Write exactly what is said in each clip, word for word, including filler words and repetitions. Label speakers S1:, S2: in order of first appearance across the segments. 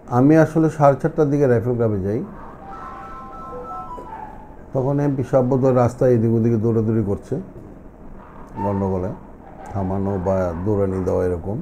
S1: আমি আসলে সাড়ে চারটার দিকে রাইফেল ক্লাবে যাই। তখন এমপি সাহেব বোধহয় রাস্তায় এদিক ওদিকে দৌড়াদৌড়ি করছে, গণ্ডগোলে থামানো বা দৌড়ানি দেওয়া এরকম।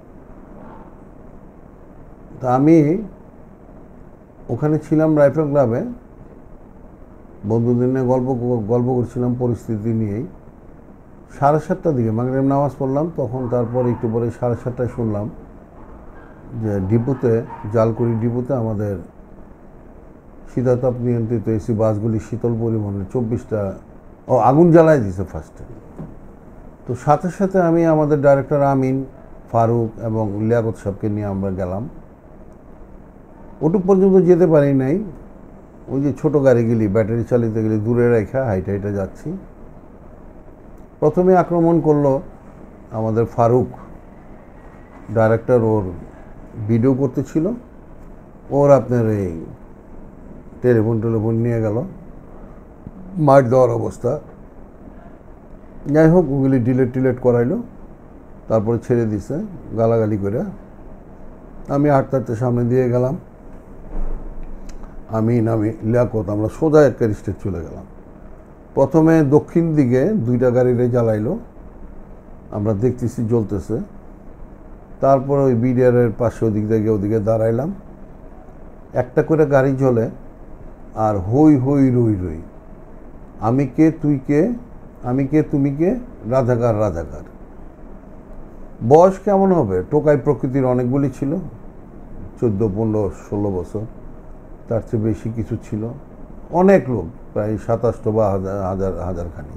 S1: তা আমি ওখানে ছিলাম রাইফেল ক্লাবে, বন্ধুদের নিয়ে গল্প গল্প করছিলাম পরিস্থিতি নিয়েই। সাড়ে সাতটার দিকে মাগরিব নামাজ পড়লাম, তখন তারপর একটু পরে সাড়ে সাতটায় শুনলাম যে ডিপোতে, জালকুড়ি ডিপোতে আমাদের শীতাতাপ নিয়ন্ত্রিত এসি বাসগুলি শীতল পরিবহনের চব্বিশটা ও আগুন জ্বালায় দিছে ফার্স্টে। তো সাথে সাথে আমি আমাদের ডাইরেক্টর আমিন, ফারুক এবং লিয়াকত সাহেবকে নিয়ে আমরা গেলাম। ওটুক পর্যন্ত যেতে পারি নাই, ওই যে ছোটো গাড়িগুলি ব্যাটারি চালিত গেলে দূরে রেখা হাইটে হাইটে যাচ্ছি। প্রথমে আক্রমণ করলো আমাদের ফারুক, ডাইরেক্টর, ওর ভিডিও করতেছিল, ওর আপনার এই টেলিফোন টেলিফোন নিয়ে গেল, মার দেওয়ার অবস্থা। যাই হোক, ওগুলি ডিলেট টিলেট করাইলো, তারপরে ছেড়ে দিছে গালাগালি করে। আমি হাঁটতে হাঁটতে সামনে দিয়ে গেলাম, আমি নামি লিয়াকত, আমরা সোজা একটা স্টেট চলে গেলাম। প্রথমে দক্ষিণ দিকে দুইটা গাড়িরে জ্বালাইলো, আমরা দেখতেছি জ্বলতেছে। তারপর ওই বিডিআরের পাশে ওদিক থেকে ওদিকে দাঁড়াইলাম, একটা করে গাড়ি জ্বলে আর হই হই রই রই, আমি কে তুই কে, আমি কে তুমি কে, রাজাকার রাজাকার। বয়স কেমন হবে, টোকাই প্রকৃতির অনেকগুলি ছিল, চোদ্দো পনেরো ষোলো বছর, তার চেয়ে বেশি কিছু ছিল, অনেক লোক, প্রায় সাতাশটো বা হাজার হাজার হাজার খানি।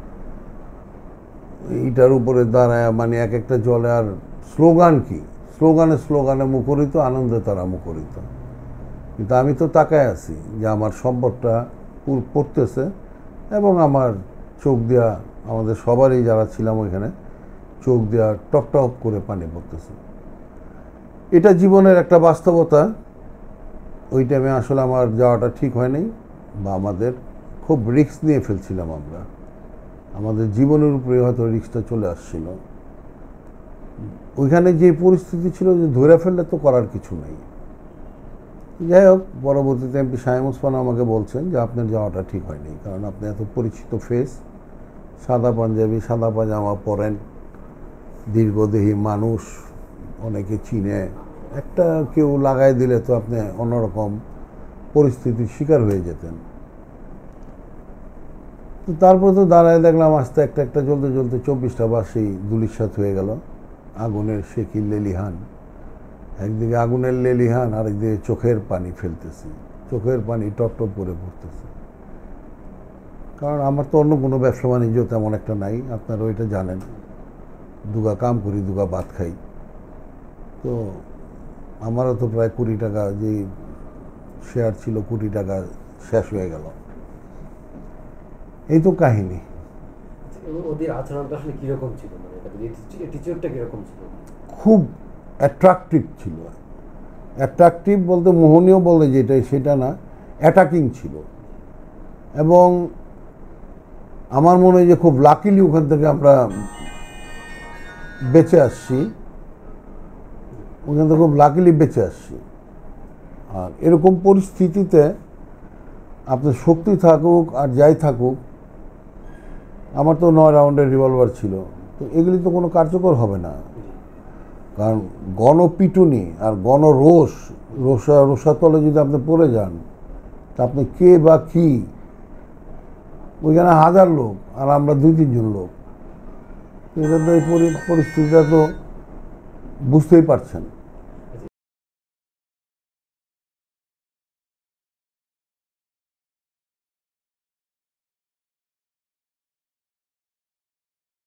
S1: এইটার উপরে দাঁড়ায় মানে এক একটা জলে, আর স্লোগান কি, স্লোগানে স্লোগানে মুখরিত, আনন্দে তারা মুখরিত। কিন্তু আমি তো তাকায় আছি যে আমার সম্পদটা পড়তেছে, এবং আমার চোখ দেওয়া, আমাদের সবারই যারা ছিলাম ওইখানে, চোখ দেওয়া টপ টপ করে পানি পড়তেছে। এটা জীবনের একটা বাস্তবতা। ওই টাইমে আসলে আমার যাওয়াটা ঠিক হয়নি, বা আমাদের খুব রিস্ক নিয়ে ফেলছিলাম আমরা, আমাদের জীবনের উপরে হয়তো রিস্কটা চলে আসছিল। ওইখানে যে পরিস্থিতি ছিল যে ধরে ফেললে তো করার কিছু নেই। যাই হোক, পরবর্তীতে এমপি শাহিম ওসমান আমাকে বলছেন যে আপনার যাওয়াটা ঠিক হয়নি, কারণ আপনি এত পরিচিত ফেস, সাদা পাঞ্জাবি সাদা পাজামা পরেন, দীর্ঘদেহী মানুষ, অনেকে চিনে, একটা কেউ লাগাই দিলে তো আপনি অন্যরকম পরিস্থিতির শিকার হয়ে যেতেন। তো তারপর তো দাঁড়ায় দেখলাম আস্তে একটা একটা জ্বলতে জ্বলতে চব্বিশটা বাসেই ধুলিস্যাৎ হয়ে গেল, আগুনের শেকিল লেলিহান। একদিকে আগুনের লেলিহান, আরেকদিকে চোখের পানি ফেলতেছি, চোখের পানি টপ টপ করে পড়তেছে। কারণ আমার তো অন্য কোনো ব্যবসা বাণিজ্য তেমন একটা নাই, আপনারা ওইটা জানেন, দুগা কাম করি দুগা ভাত খাই। তো আমারও তো প্রায় কোটি টাকা, যে শেয়ার ছিল কোটি টাকা শেষ হয়ে গেল। এই তো কাহিনী।
S2: ওদের আচরণটা আসলে কিরকম ছিল, মানে অ্যাটিটিউডটা কিরকম ছিল?
S1: খুব অ্যাট্রাকটিভ ছিল। অ্যাট্রাকটিভ বলতে মোহনীয় বলতে যেটা সেটা না, অ্যাটাকিং ছিল। এবং আমার মনে হয় যে খুব লাকিলি ওখান থেকে আমরা বেঁচে আসছি, ওখান থেকে খুব লাকিলি বেঁচে আসছি। আর এরকম পরিস্থিতিতে আপনার শক্তি থাকুক আর যাই থাকুক, আমার তো নয় রাউন্ডের রিভলভার ছিল, তো এগুলি তো কোনো কার্যকর হবে না। কারণ গণপিটুনি আর গণরোষ, রোষা রোষাতলে যদি আপনি পড়ে যান, তা আপনি কে বা কি, ওইখানে হাজার লোক আর আমরা দুই তিনজন লোক, এটা তো এই পরিস্থিতিটা তো বুঝতেই পারছেন।